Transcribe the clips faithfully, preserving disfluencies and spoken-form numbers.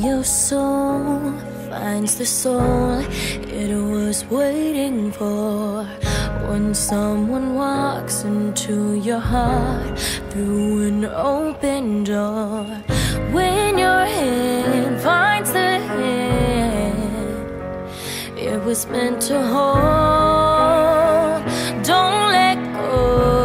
your soul finds the soul it was waiting for. When someone walks into your heart through an open door. When your hand finds the hand it was meant to hold, don't let go.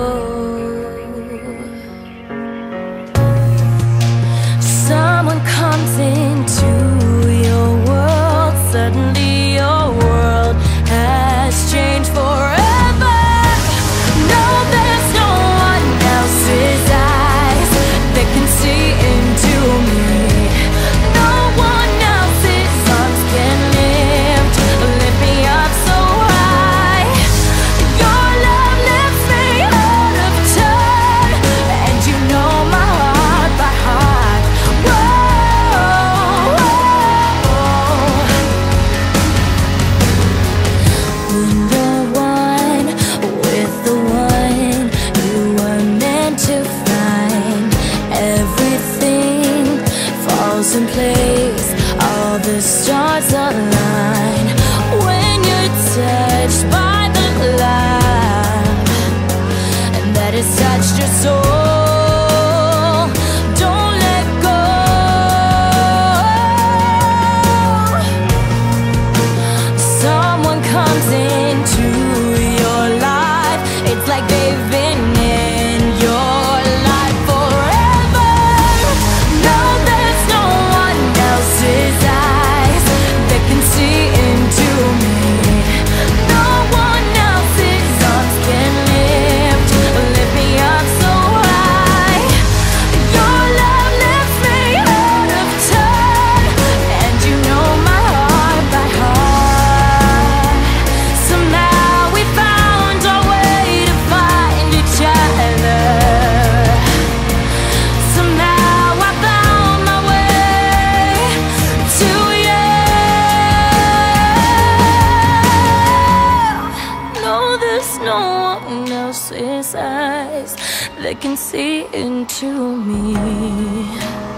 Someone comes into your world, suddenly your world has changed forever. No, there's no one else's eyes that can see into me. No one else's arms can lift, lift me up so high. Your love lifts me out of turn, and you know my heart by heart. Whoa, when the one with the one you were meant to find, everything falls in place, all the stars align. When you're touched by the love and that has touched your soul, don't let go. Someone comes into your life, it's like they've been in your life forever. No, there's no one else's eyes that can see into me. No one else's arms can lift, lift me up so high. Your love lifts me out of turn, and you know my heart by heart. Somehow we found our way to find each other. Somehow I found my way to you. No, there's no one else's eyes that can see into me.